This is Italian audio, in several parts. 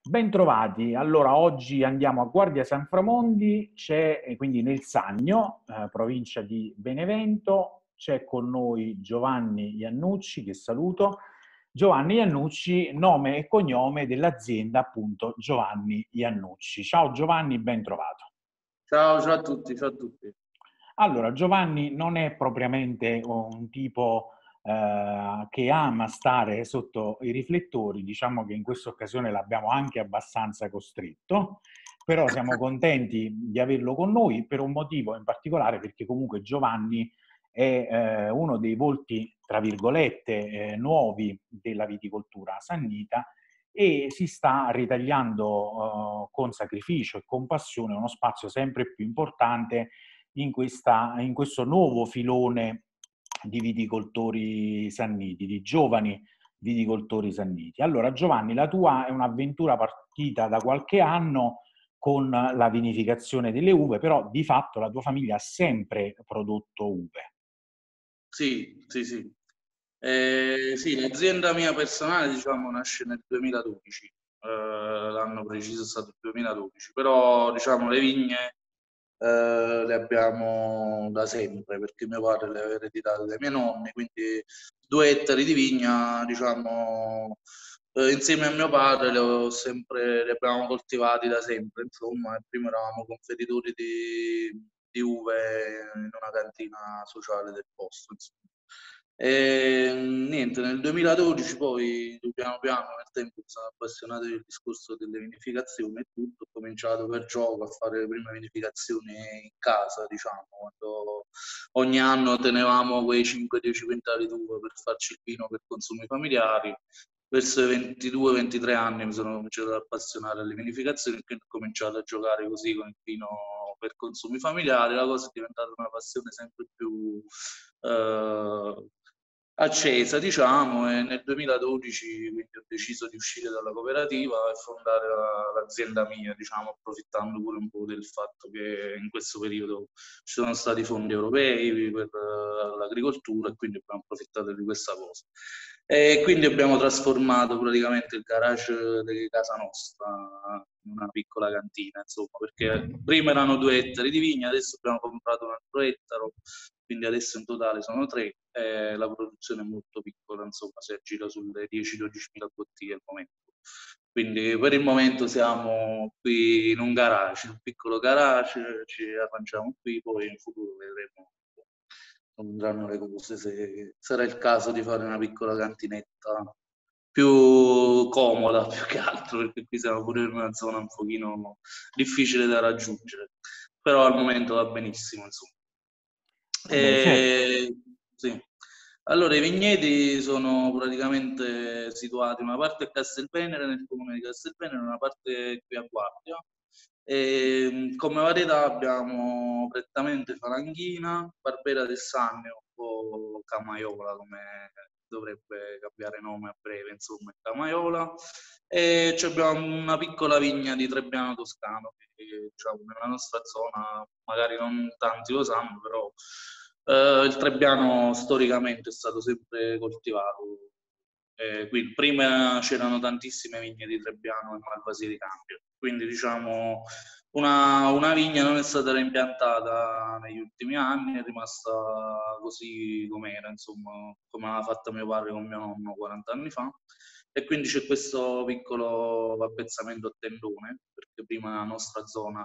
Bentrovati. Allora, oggi andiamo a Guardia San Framondi, c'è quindi nel Sannio, provincia di Benevento, c'è con noi Giovanni Iannucci, che saluto. Giovanni Iannucci, nome e cognome dell'azienda appunto Giovanni Iannucci. Ciao Giovanni, ben trovato. Ciao a tutti, ciao a tutti. Allora, Giovanni non è propriamente un tipo che ama stare sotto i riflettori, diciamo che in questa occasione l'abbiamo anche abbastanza costretto, però siamo contenti di averlo con noi per un motivo in particolare, perché comunque Giovanni è uno dei volti, tra virgolette, nuovi della viticoltura sannita e si sta ritagliando con sacrificio e con passione uno spazio sempre più importante in questo nuovo filone di viticoltori sanniti, di giovani viticoltori sanniti. Allora, Giovanni, la tua è un'avventura partita da qualche anno con la vinificazione delle uve, però di fatto la tua famiglia ha sempre prodotto uve. Sì, sì, sì. Sì, l'azienda mia personale, diciamo, nasce nel 2012. L'anno preciso è stato il 2012, però, diciamo, le vigne le abbiamo da sempre, perché mio padre le aveva ereditate dai miei nonni, quindi 2 ettari di vigna, diciamo, insieme a mio padre li abbiamo coltivati da sempre, insomma, e prima eravamo confeditori di uve in una cantina sociale del posto, insomma. E niente, nel 2012 poi piano piano nel tempo mi sono appassionato del discorso delle vinificazioni e tutto, ho cominciato per gioco a fare le prime vinificazioni in casa, diciamo, quando ogni anno tenevamo quei 5-10 quintali d'uva per farci il vino per consumi familiari. Verso i 22-23 anni mi sono cominciato ad appassionare alle vinificazioni e quindi ho cominciato a giocare così con il vino per consumi familiari. La cosa è diventata una passione sempre più eh, accesa, diciamo, e nel 2012 quindi ho deciso di uscire dalla cooperativa e fondare l'azienda mia, diciamo, approfittando pure un po' del fatto che in questo periodo ci sono stati fondi europei per l'agricoltura e quindi abbiamo approfittato di questa cosa. E quindi abbiamo trasformato praticamente il garage di casa nostra in una piccola cantina, insomma, perché prima erano 2 ettari di vigna, adesso abbiamo comprato un altro ettaro, quindi adesso in totale sono tre. La produzione è molto piccola, insomma, si aggira sulle 10-12 mila bottiglie al momento. Quindi per il momento siamo qui in un garage, un piccolo garage, ci arrangiamo qui, poi in futuro vedremo come andranno le cose, se sarà il caso di fare una piccola cantinetta più comoda più che altro, perché qui siamo pure in una zona un pochino difficile da raggiungere, però al momento va benissimo, insomma. Vabbè, certo. Sì. Allora, i vigneti sono praticamente situati una parte a Castelvenere, nel comune di Castelvenere, una parte qui a Guardia. Come varietà abbiamo prettamente Falanghina, Barbera del Sannio o Camaiola, come dovrebbe cambiare nome a breve, insomma, Camaiola. E abbiamo una piccola vigna di Trebbiano Toscano, che diciamo, nella nostra zona magari non tanti lo sanno, però il Trebbiano storicamente è stato sempre coltivato. Quindi prima c'erano tantissime vigne di Trebbiano e Malvasia di Cambio, quindi diciamo una vigna non è stata reimpiantata negli ultimi anni, è rimasta così com'era, insomma, come l'ha fatta mio padre con mio nonno 40 anni fa. E quindi c'è questo piccolo avvezzamento a tendone, perché prima nella nostra zona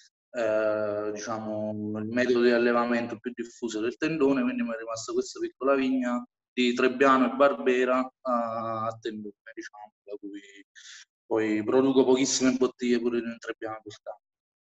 diciamo, il metodo di allevamento più diffuso del tendone, quindi mi è rimasta questa piccola vigna di Trebbiano e Barbera a tendone, diciamo, da cui poi produco pochissime bottiglie pure in Trebbiano Toscano.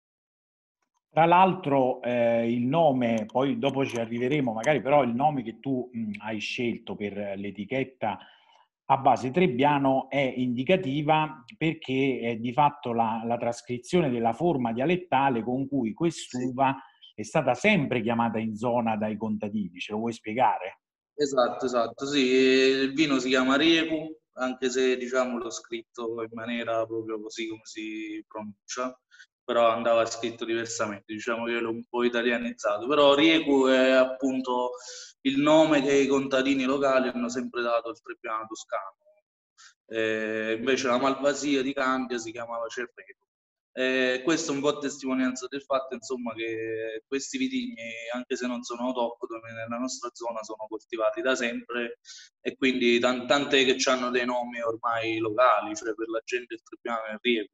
Tra l'altro il nome, poi dopo ci arriveremo, magari però il nome che tu hai scelto per l'etichetta a base Trebbiano è indicativa perché è di fatto la trascrizione della forma dialettale con cui Sì. quest'uva è stata sempre chiamata in zona dai contadini. Ce lo vuoi spiegare? Esatto, esatto, sì, il vino si chiama Riepu, anche se diciamo l'ho scritto in maniera proprio così come si pronuncia, però andava scritto diversamente, diciamo che l'ho un po' italianizzato, però Riepu è appunto il nome che i contadini locali hanno sempre dato al Trebbiano toscano. invece la malvasia di Candia si chiamava Cerreto. Questo è un po' a testimonianza del fatto, insomma, che questi vitigni, anche se non sono autoctoni, nella nostra zona sono coltivati da sempre e quindi tant'è che hanno dei nomi ormai locali, cioè per la gente il Trebbiano è Riego,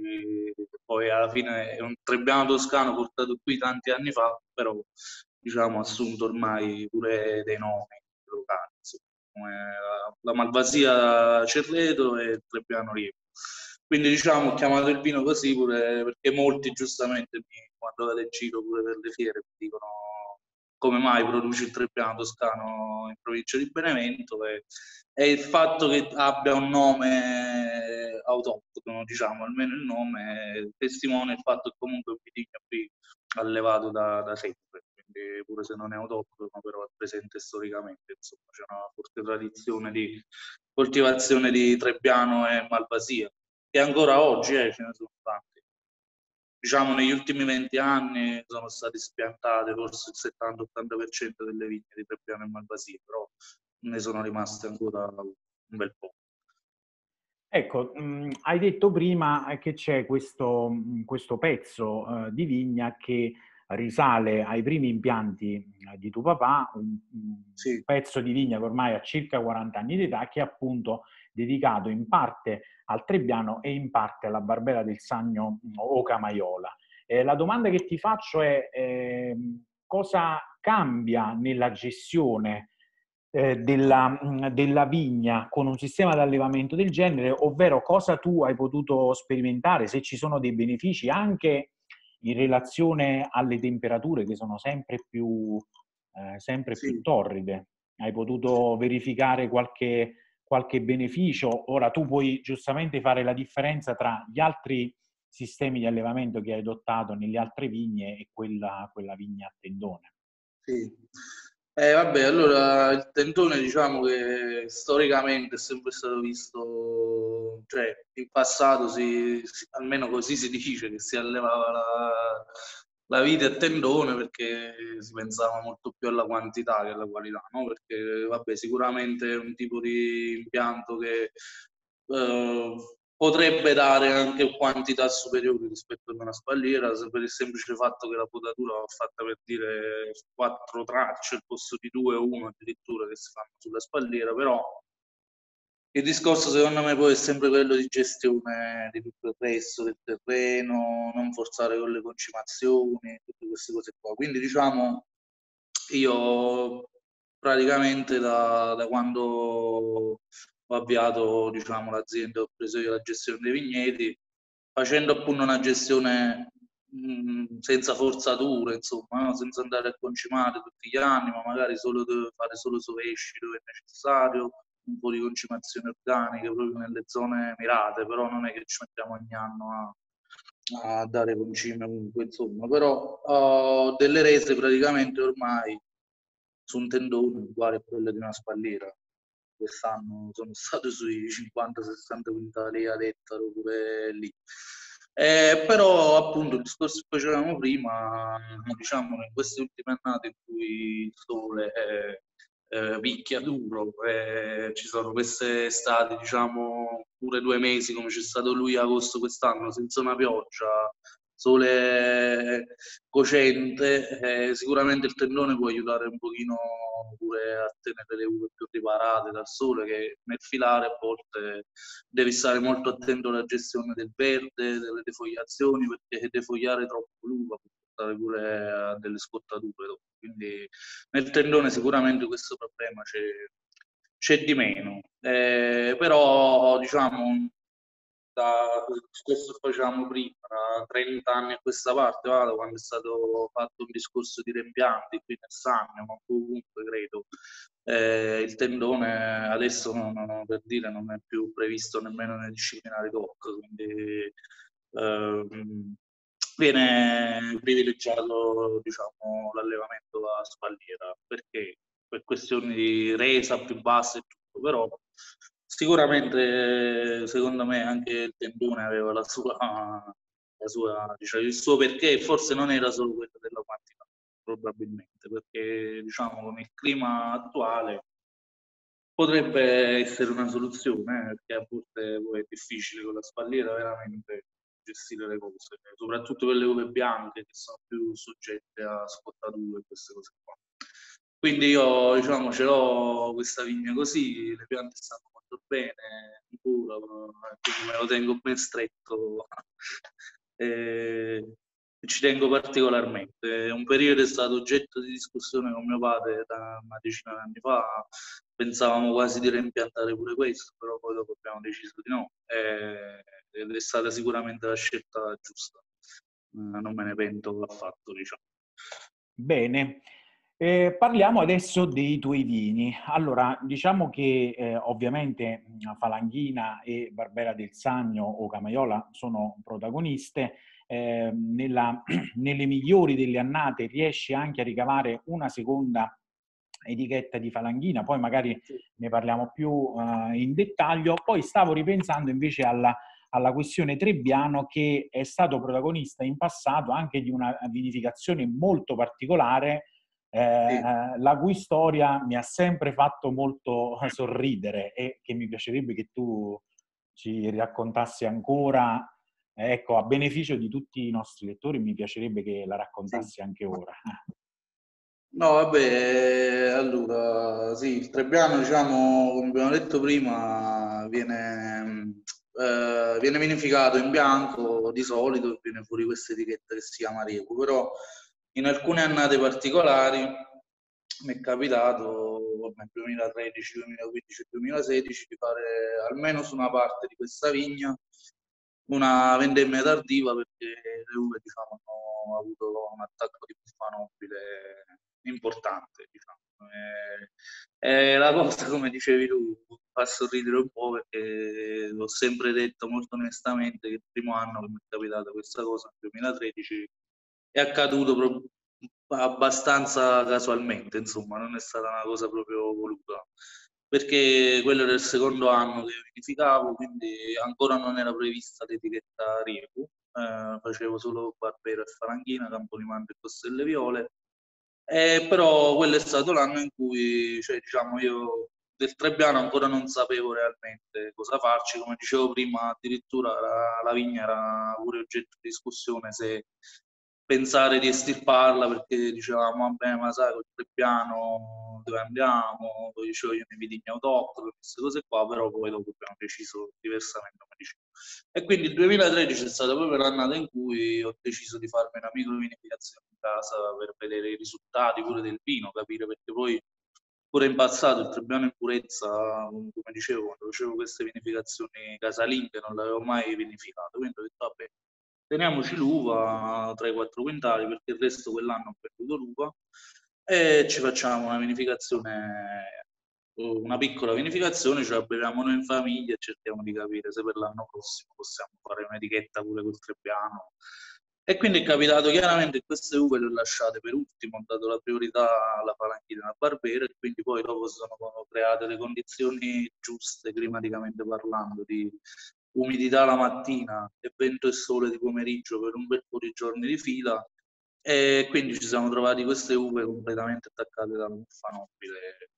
poi alla fine è un Trebbiano toscano portato qui tanti anni fa, però diciamo assunto ormai pure dei nomi locali, insomma, come la Malvasia Cerreto e il Trebbiano Riego. Quindi diciamo ho chiamato il vino così pure perché molti giustamente quando vado in giro pure per le fiere mi dicono come mai produci il Trebbiano toscano in provincia di Benevento e il fatto che abbia un nome autoctono, diciamo, almeno il nome testimonia il fatto che comunque il vitigno qui allevato da sempre, quindi pure se non è autoctono però è presente storicamente, insomma c'è una forte tradizione di coltivazione di Trebbiano e Malvasia che ancora oggi ce ne sono tanti. Diciamo negli ultimi 20 anni sono state spiantate forse il 70-80% delle vigne di Trebbiano e Malvasia, però ne sono rimaste ancora un bel po'. Ecco, hai detto prima che c'è questo, questo pezzo di vigna che risale ai primi impianti di tuo papà, un Sì, pezzo di vigna che ormai ha circa 40 anni di età, che è appunto dedicato in parte al Trebbiano e in parte alla Barbera del Sannio o Camaiola. La domanda che ti faccio è cosa cambia nella gestione della vigna con un sistema di allevamento del genere, ovvero cosa tu hai potuto sperimentare, se ci sono dei benefici anche in relazione alle temperature che sono sempre più sì. torride. Hai potuto verificare qualche beneficio? Ora tu puoi giustamente fare la differenza tra gli altri sistemi di allevamento che hai adottato nelle altre vigne e quella vigna a tendone. Sì. Vabbè, allora il tendone diciamo che storicamente è sempre stato visto, cioè in passato almeno così si dice che si allevava la vite a tendone perché si pensava molto più alla quantità che alla qualità, no? Perché vabbè, sicuramente è un tipo di impianto che eh, potrebbe dare anche quantità superiori rispetto ad una spalliera, per il semplice fatto che la potatura va fatta per dire 4 tracce al posto di 2 o 1 addirittura che si fanno sulla spalliera, però il discorso secondo me poi è sempre quello di gestione di tutto il resto del terreno, non forzare con le concimazioni, tutte queste cose qua. Quindi diciamo, io praticamente da quando ho avviato diciamo, l'azienda, ho preso io la gestione dei vigneti, facendo appunto una gestione senza forzature, insomma, no? Senza andare a concimare tutti gli anni, ma magari fare solo sovesci dove è necessario, un po' di concimazione organica proprio nelle zone mirate, però non è che ci mettiamo ogni anno a dare concime comunque, insomma, però ho delle rese praticamente ormai su un tendone uguale a quello di una spalliera. Quest'anno sono stato sui 50-60 quintali ad ettaro pure lì. Però appunto il discorso che facevamo prima, diciamo in queste ultime annate in cui il sole picchia duro, ci sono queste estati, diciamo pure 2 mesi come c'è stato luglio-agosto quest'anno senza una pioggia, sole cocente, sicuramente il tendone può aiutare un pochino pure a tenere le uve più riparate dal sole, che nel filare a volte devi stare molto attento alla gestione del verde, delle defogliazioni, perché defogliare troppo l'uva può portare pure a delle scottature dopo. Quindi nel tendone sicuramente questo problema c'è di meno, però diciamo da questo facevamo prima, da 30 anni a questa parte, vado, quando è stato fatto un discorso di rimpianti qui nel Sannio, ma ovunque credo, il tendone adesso per dire non è più previsto nemmeno nei disciplinari DOC, quindi viene privilegiato diciamo, l'allevamento a spalliera, perché per questioni di resa più bassa e tutto, però sicuramente secondo me anche il tendone aveva diciamo, il suo perché, forse non era solo quello della quantità, probabilmente, perché diciamo con il clima attuale potrebbe essere una soluzione, perché a volte poi è difficile con la spalliera veramente gestire le cose, soprattutto per le uve bianche che sono più soggette a scottature e queste cose qua. Quindi io, diciamo, ce l'ho questa vigna così, le piante stanno molto bene, ancora, quindi me lo tengo ben stretto e ci tengo particolarmente. Un periodo è stato oggetto di discussione con mio padre da una decina di anni fa, pensavamo quasi di reimpiantare pure questo, però poi dopo abbiamo deciso di no, ed è stata sicuramente la scelta giusta. Non me ne pento affatto, diciamo. Bene, parliamo adesso dei tuoi vini. Allora, diciamo che ovviamente Falanghina e Barbera del Sannio o Camaiola sono protagoniste. Nelle migliori delle annate riesci anche a ricavare una seconda etichetta di Falanghina, poi magari ne parliamo più in dettaglio. Poi stavo ripensando invece alla questione Trebbiano, che è stato protagonista in passato anche di una vinificazione molto particolare, Sì. la cui storia mi ha sempre fatto molto sorridere e che mi piacerebbe che tu ci raccontassi ancora. Ecco, a beneficio di tutti i nostri lettori, mi piacerebbe che la Sì. raccontassi anche ora. No, vabbè, allora, sì, il Trebbiano, diciamo, come abbiamo detto prima, viene vinificato in bianco di solito e viene fuori questa etichetta che si chiama Rieco, però in alcune annate particolari mi è capitato, nel 2013, 2015 e 2016, di fare almeno su una parte di questa vigna una vendemmia tardiva perché le uve, diciamo, hanno avuto un attacco di bufala nobile importante, diciamo. La cosa, come dicevi tu, fa sorridere un po' perché l'ho sempre detto molto onestamente che il primo anno che mi è capitata questa cosa, nel 2013, è accaduto abbastanza casualmente, insomma, non è stata una cosa proprio voluta, perché quello era il secondo anno che vinificavo, quindi ancora non era prevista l'etichetta Riepu, facevo solo Barbera e Falanghina, Campolimano e Costelle Viole, però quello è stato l'anno in cui, cioè, diciamo, io del Trebbiano ancora non sapevo realmente cosa farci, come dicevo prima, addirittura la vigna era pure oggetto di discussione se pensare di estirparla perché dicevamo, vabbè, ma sai, col Trebbiano dove andiamo? Poi dicevo io nei vitigni autoctoni, queste cose qua, però poi dopo abbiamo deciso diversamente, come dicevo. E quindi il 2013 è stata proprio l'annata in cui ho deciso di farmi una microvinificazione in casa per vedere i risultati pure del vino, capire perché poi pure in passato il Trebbiano in purezza, come dicevo, quando facevo queste vinificazioni casalinghe non l'avevo mai vinificato, quindi ho detto vabbè, teniamoci l'uva 3-4 quintali perché il resto quell'anno ho perduto l'uva e ci facciamo una vinificazione, una piccola vinificazione, ce la beviamo noi in famiglia e cerchiamo di capire se per l'anno prossimo possiamo fare un'etichetta pure col Trebbiano. E quindi è capitato chiaramente che queste uve le ho lasciate per ultimo, ho dato la priorità alla Falanghina e alla Barbera e quindi poi dopo si sono create le condizioni giuste, climaticamente parlando, di umidità la mattina e vento e sole di pomeriggio per un bel po' di giorni di fila e quindi ci siamo trovati queste uve completamente attaccate dalla muffa nobile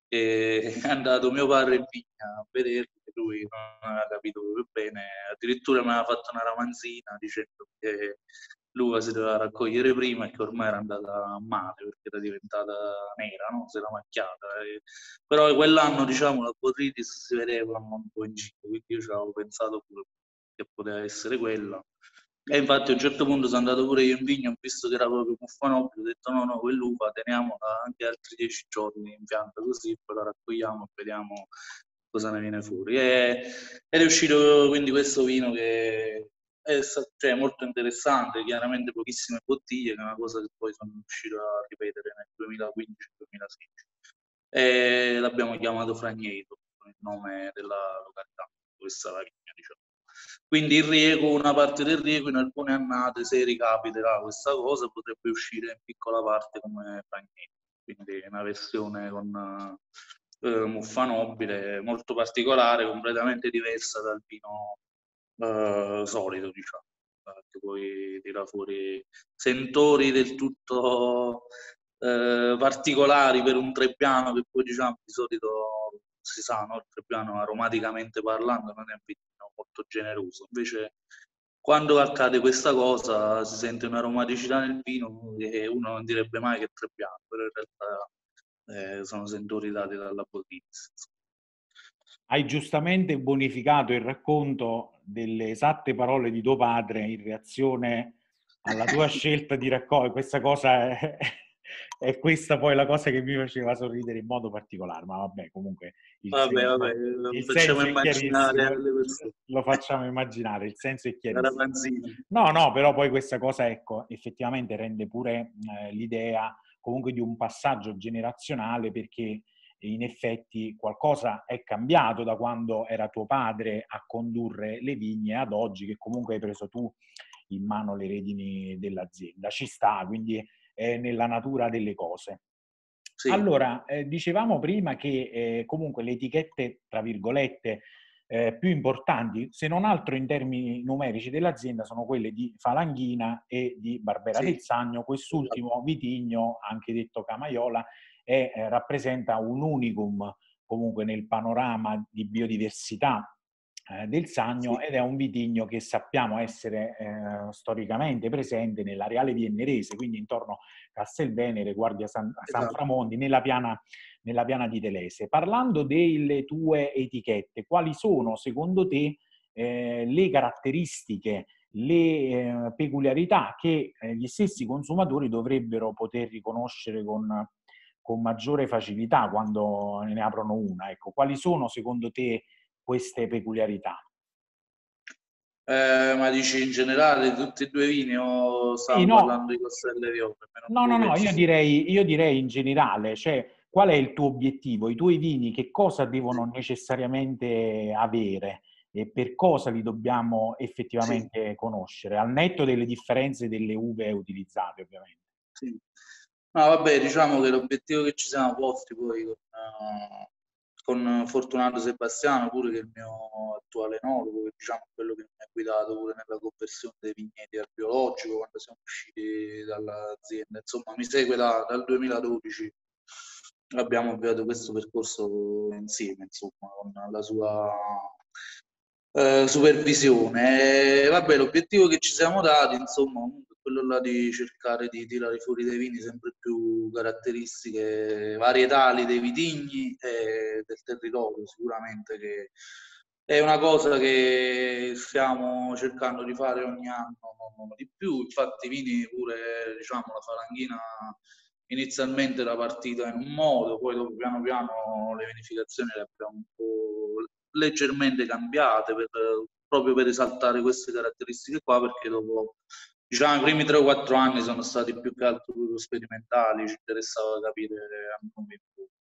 e è andato mio padre in vigna a vederli, lui non aveva capito proprio bene, addirittura mi aveva fatto una ramanzina dicendo che l'uva si doveva raccogliere prima e che ormai era andata male perché era diventata nera, no? Si era macchiata. Però quell'anno, diciamo, la botrytis si vedeva un po' in giro, quindi io ci avevo pensato pure che poteva essere quella. E infatti a un certo punto sono andato pure io in vigna, ho visto che era proprio muffanobile, ho detto no, no, quell'uva teniamola anche altri 10 giorni in pianta così, poi la raccogliamo e vediamo cosa ne viene fuori. Ed è uscito quindi questo vino che è cioè, molto interessante, chiaramente pochissime bottiglie, che è una cosa che poi sono riuscito a ripetere nel 2015-2016. E l'abbiamo chiamato Fragneto, con il nome della località, dove sta la vigna, diciamo. Quindi il riego, una parte del riego in alcune annate, se ricapiterà questa cosa, potrebbe uscire in piccola parte come Fragneto. Quindi una versione con muffa nobile molto particolare, completamente diversa dal vino solito, diciamo, che poi tira fuori sentori del tutto particolari per un Trebbiano che poi diciamo di solito si sa, no? Il Trebbiano aromaticamente parlando non è un vino molto generoso, invece quando accade questa cosa si sente un'aromaticità nel vino che uno non direbbe mai che è Trebbiano, però in realtà sono sentori dati dalla Bottizzi. Hai giustamente bonificato il racconto delle esatte parole di tuo padre in reazione alla tua scelta di raccogliere. Questa cosa è questa poi la cosa che mi faceva sorridere in modo particolare, ma vabbè, comunque Vabbè, il facciamo senso è immaginare chiarissimo, alle persone. lo facciamo immaginare, il senso è chiarissimo. Ravanzini. No, no, però poi questa cosa, ecco, effettivamente rende pure l'idea comunque di un passaggio generazionale, perché in effetti qualcosa è cambiato da quando era tuo padre a condurre le vigne ad oggi, che comunque hai preso tu in mano le redini dell'azienda. Ci sta, quindi è nella natura delle cose. Sì, Allora, dicevamo prima che comunque le etichette, tra virgolette, più importanti, se non altro in termini numerici dell'azienda, sono quelle di Falanghina e di Barbera sì, del Sannio. esatto. Quest'ultimo vitigno, anche detto Camaiola, rappresenta un unicum comunque nel panorama di biodiversità del Sannio, Sì, ed è un vitigno che sappiamo essere storicamente presente nell'areale viennese, quindi intorno a Castelvenere, Guardia San esatto. Framondi, nella piana di Telese. Parlando delle tue etichette, quali sono secondo te le caratteristiche, le peculiarità che gli stessi consumatori dovrebbero poter riconoscere con maggiore facilità quando ne aprono una? Ecco, quali sono secondo te queste peculiarità? Ma dici in generale tutti e due i vini o Sì, stavamo no, parlando di Costello e Viola? Almeno no, no, più no, preciso. io direi in generale, cioè qual è il tuo obiettivo? I tuoi vini che cosa devono Sì, necessariamente avere e per cosa li dobbiamo sì, effettivamente conoscere, al netto delle differenze delle uve utilizzate, ovviamente. sì. No, vabbè, diciamo che l'obiettivo che ci siamo posti poi con Fortunato Sebastiano, pure che è il mio attuale enologo, che diciamo è quello che mi ha guidato pure nella conversione dei vigneti al biologico quando siamo usciti dall'azienda. Insomma, mi segue dal 2012. Abbiamo avviato questo percorso insieme, insomma, con la sua supervisione. Vabbè, l'obiettivo che ci siamo dati, insomma, comunque è quello là di cercare di tirare fuori dei vini sempre più caratteristiche varietali dei vitigni e del territorio, sicuramente che è una cosa che stiamo cercando di fare ogni anno di più. Infatti, i vini pure, diciamo, la Falanghina inizialmente era partita in un modo, poi dopo piano piano le vinificazioni le abbiamo un po' leggermente cambiate proprio per esaltare queste caratteristiche qua, perché dopo diciamo i primi 3 o 4 anni sono stati più che altro proprio sperimentali, ci interessava capire a noi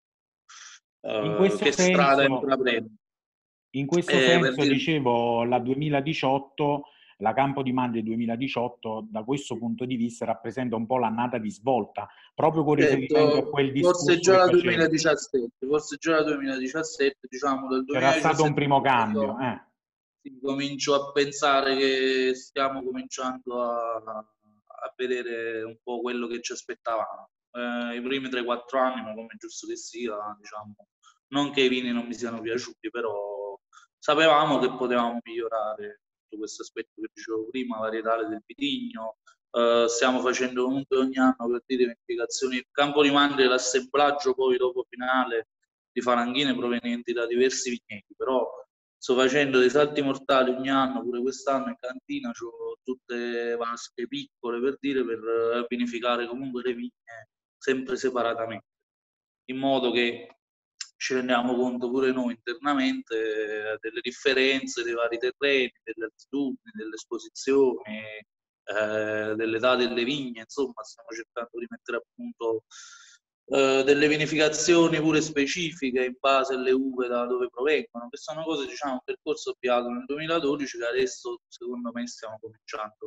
In questo che strada senso, intraprendere. In questo Per senso, dire, dicevo, la 2018, la Campo di Mande 2018, da questo punto di vista rappresenta un po' l'annata di svolta, proprio con riferimento a certo, quel discorso che facevi. forse già la 2017, diciamo dal C'era stato un 2017 primo in poi cambio. io comincio a pensare che stiamo cominciando a vedere un po' quello che ci aspettavamo. I primi 3-4 anni, ma come è giusto che sia, diciamo, non che i vini non mi siano piaciuti, però sapevamo che potevamo migliorare tutto questo aspetto che dicevo prima, varietale del vitigno. Stiamo facendo comunque ogni anno per dire vinificazioni. Il campo di mandrie, l'assemblaggio poi dopo finale di falanghine provenienti da diversi vigneti, però sto facendo dei salti mortali ogni anno, pure quest'anno in cantina ho tutte vasche piccole per dire, per vinificare comunque le vigne sempre separatamente, in modo che ci rendiamo conto pure noi internamente delle differenze dei vari terreni, delle altitudini, delle esposizioni, dell'età delle vigne, insomma stiamo cercando di mettere a punto delle vinificazioni pure specifiche in base alle uve da dove provengono, che sono cose, diciamo, un percorso avviato nel 2012 che adesso secondo me stiamo cominciando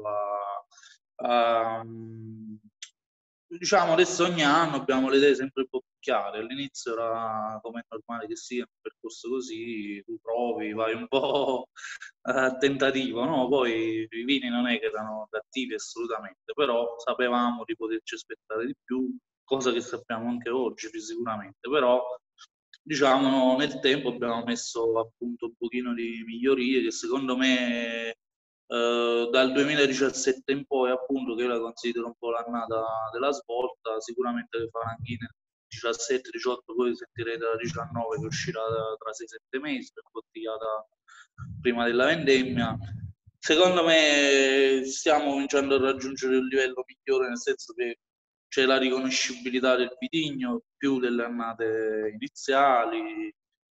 a diciamo adesso ogni anno abbiamo le idee sempre un po' più chiare. All'inizio era come è normale che sia un percorso così, tu provi, vai un po' a tentativo, no? Poi i vini non è che erano cattivi assolutamente, però sapevamo di poterci aspettare di più, cosa che sappiamo anche oggi sicuramente, però diciamo, nel tempo abbiamo messo appunto un pochino di migliorie che secondo me dal 2017 in poi, appunto, che io la considero un po' l'annata della svolta, sicuramente le falanghine 17-18, poi sentirete la 19 che uscirà tra 6-7 mesi, imbottigliata prima della vendemmia. Secondo me stiamo cominciando a raggiungere un livello migliore, nel senso che c'è la riconoscibilità del vitigno più delle annate iniziali.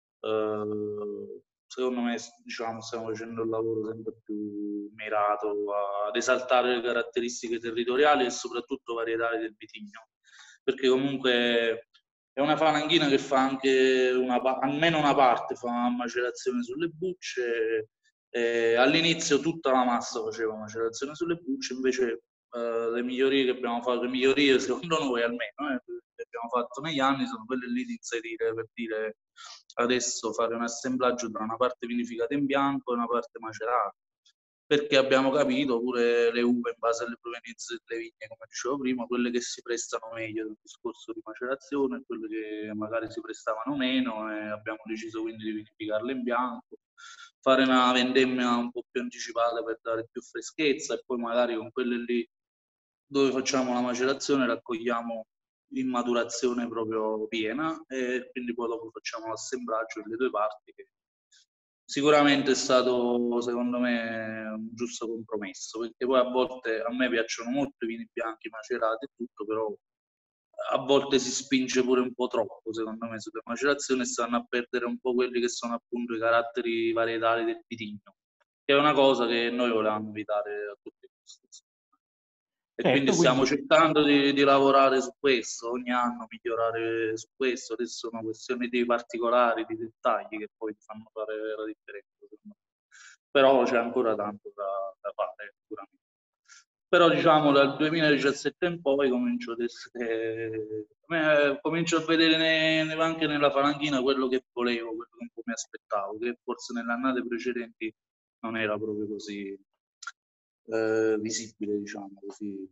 Secondo me, diciamo, stiamo facendo un lavoro sempre più mirato ad esaltare le caratteristiche territoriali e soprattutto varietali del vitigno, perché comunque è una falanghina che fa anche almeno una parte fa macerazione sulle bucce. All'inizio tutta la massa faceva macerazione sulle bucce, invece le migliorie che abbiamo fatto, le migliorie secondo noi almeno, che abbiamo fatto negli anni sono quelle lì di inserire, per dire, adesso fare un assemblaggio tra una parte vinificata in bianco e una parte macerata, perché abbiamo capito pure le uve in base alle provenienze delle vigne, come dicevo prima, quelle che si prestano meglio al discorso di macerazione e quelle che magari si prestavano meno, e abbiamo deciso quindi di vinificarle in bianco, fare una vendemmia un po' più anticipata per dare più freschezza e poi magari con quelle lì dove facciamo la macerazione raccogliamo in maturazione proprio piena e quindi poi dopo facciamo l'assemblaggio delle due parti che sicuramente è stato secondo me un giusto compromesso, perché poi a volte a me piacciono molto i vini bianchi macerati e tutto, però a volte si spinge pure un po' troppo secondo me sulle macerazioni e stanno a perdere un po' quelli che sono appunto i caratteri varietali del vitigno, che è una cosa che noi volevamo evitare a tutti i costi. E quindi Certo, stiamo quindi cercando di lavorare su questo, ogni anno migliorare su questo. Adesso sono questioni di particolari, di dettagli che poi fanno fare la differenza. Però c'è ancora tanto da fare, sicuramente. Però diciamo dal 2017 in poi comincio ad essere, comincio a vedere anche nella falanghina quello che volevo, quello che un po' mi aspettavo, che forse nelle annate precedenti non era proprio così visibile, diciamo così.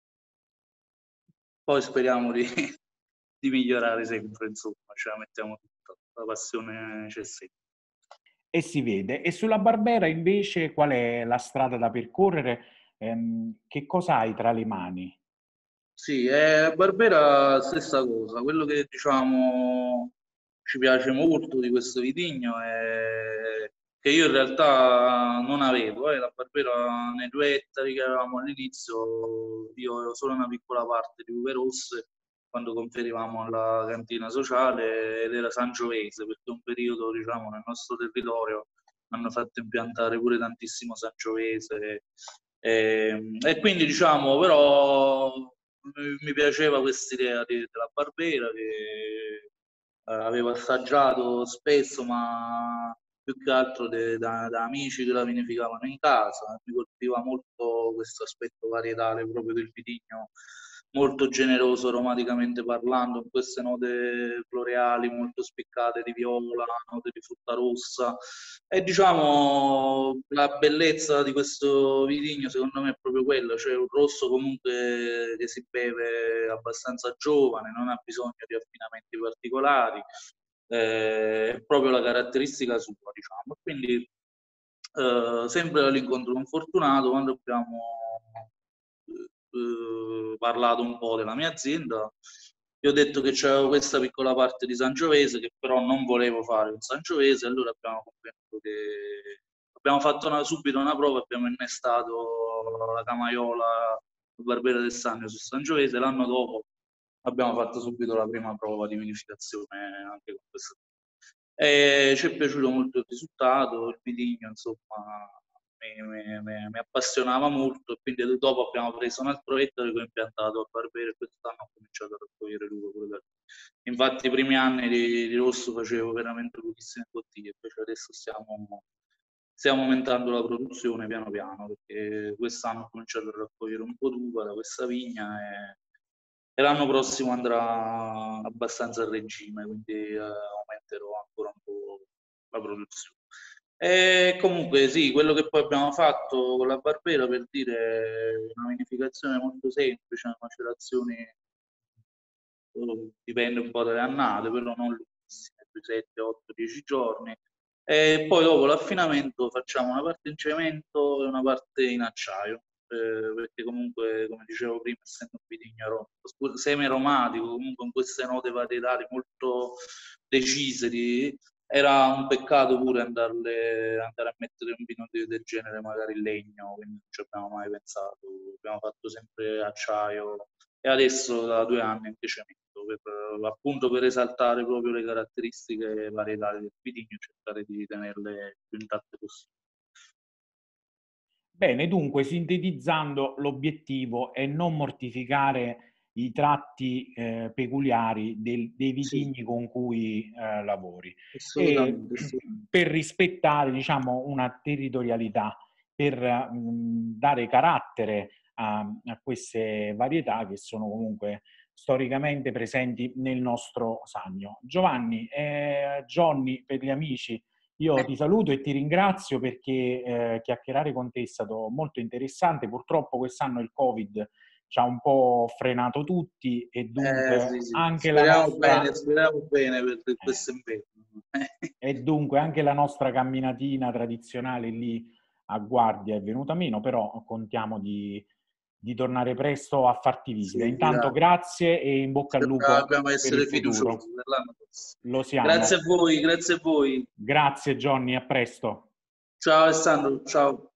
Poi speriamo di migliorare sempre, insomma, ce la mettiamo tutta, la passione c'è sempre. e si vede. E sulla Barbera invece qual è la strada da percorrere? Che cosa hai tra le mani? Sì, Barbera stessa cosa, quello che diciamo ci piace molto di questo vitigno è che io in realtà non avevo, la Barbera nei 2 ettari che avevamo all'inizio, io avevo solo una piccola parte di uve rosse quando conferivamo alla cantina sociale ed era Sangiovese, perché un periodo diciamo nel nostro territorio hanno fatto impiantare pure tantissimo Sangiovese e quindi diciamo però mi piaceva quest'idea della Barbera che avevo assaggiato spesso, ma più che altro da amici che la vinificavano in casa. Mi colpiva molto questo aspetto varietale proprio del vitigno, molto generoso aromaticamente parlando, con queste note floreali molto spiccate di viola, note di frutta rossa. E diciamo la bellezza di questo vitigno secondo me è proprio quella, cioè un rosso comunque che si beve abbastanza giovane, non ha bisogno di affinamenti particolari, è proprio la caratteristica sua, diciamo. Quindi sempre dall'incontro con Fortunato, quando abbiamo parlato un po' della mia azienda, gli ho detto che c'avevo questa piccola parte di Sangiovese che però non volevo fare un Sangiovese, allora abbiamo convenuto che abbiamo fatto subito una prova, abbiamo innestato la Camaiola Barbera del Sannio su Sangiovese, l'anno dopo abbiamo fatto subito la prima prova di vinificazione anche con questo. E ci è piaciuto molto il risultato, il vitigno, insomma, mi appassionava molto e quindi dopo abbiamo preso un altro ettaro che ho impiantato a Barbera e quest'anno ho cominciato a raccogliere l'uva pure da lì. Infatti i primi anni di rosso facevo veramente pochissime bottiglie, invece adesso stiamo aumentando la produzione piano piano perché quest'anno ho cominciato a raccogliere un po' d'uva da questa vigna e l'anno prossimo andrà abbastanza a regime, quindi aumenterò ancora un po' la produzione. E comunque sì, quello che poi abbiamo fatto con la Barbera per dire una vinificazione molto semplice, una macerazione dipende un po' dalle annate, però non lunghissime, sui 7, 8, 10 giorni. E poi dopo l'affinamento facciamo una parte in cemento e una parte in acciaio, perché comunque, come dicevo prima, essendo un vitigno semi-aromatico, comunque con queste note varietali molto decise, era un peccato pure andare a mettere un vino del genere magari in legno, quindi non ci abbiamo mai pensato, abbiamo fatto sempre acciaio e adesso da 2 anni anche cemento, appunto per esaltare proprio le caratteristiche varietali del vitigno, cercare di tenerle più intatte possibile. Bene, dunque, sintetizzando, l'obiettivo è non mortificare i tratti peculiari dei Sì, vitigni con cui lavori e assolutamente, assolutamente. per rispettare, diciamo, una territorialità, per dare carattere a queste varietà che sono comunque storicamente presenti nel nostro Sannio. Giovanni, Johnny per gli amici, io ti saluto e ti ringrazio perché chiacchierare con te è stato molto interessante. Purtroppo quest'anno il Covid ci ha un po' frenato tutti e Sì, dunque sì. anche la nostra, Speriamo bene per eh, questo inverno. e dunque anche la nostra camminatina tradizionale lì a Guardia è venuta meno, però contiamo di tornare presto a farti visita. Sì, Intanto dai. grazie e in bocca al lupo Dobbiamo per il essere futuro. fiduciosi per l'anno prossimo. Lo siamo. Grazie a voi, grazie a voi. Grazie Johnny, a presto. Ciao Alessandro, ciao.